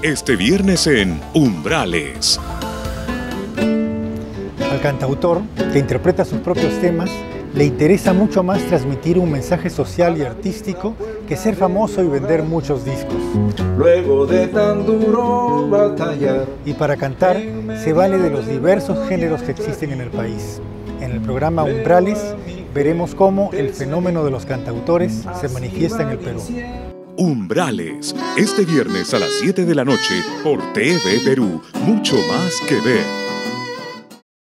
este viernes en Umbrales. Al cantautor, que interpreta sus propios temas, le interesa mucho más transmitir un mensaje social y artístico que ser famoso y vender muchos discos. Luego de tan duro batallar. Y para cantar, se vale de los diversos géneros que existen en el país. En el programa Umbrales, veremos cómo el fenómeno de los cantautores se manifiesta en el Perú. Umbrales, este viernes a las 7 de la noche por TV Perú. Mucho más que ver.